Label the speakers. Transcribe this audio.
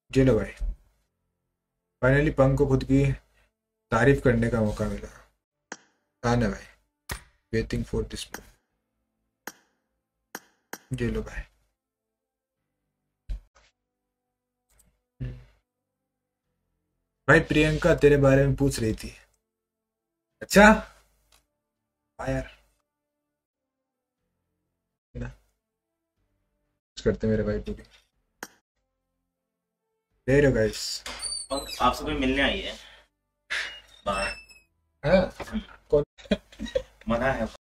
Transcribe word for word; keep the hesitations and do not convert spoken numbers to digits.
Speaker 1: जी लो भाई, फाइनली पंख को खुद की तारीफ करने का मौका मिला। हाँ ना भाई, वेटिंग फॉर दिस। जी लो भाई। भाई प्रियंका तेरे बारे में पूछ रही थी। अच्छा। हाँ यार, ना करते मेरे भाई पूरी। ले रहे हो गाइस।
Speaker 2: पंख आपसे कोई मिलने आई है बाहर।
Speaker 1: हाँ। कौन?
Speaker 2: मना है।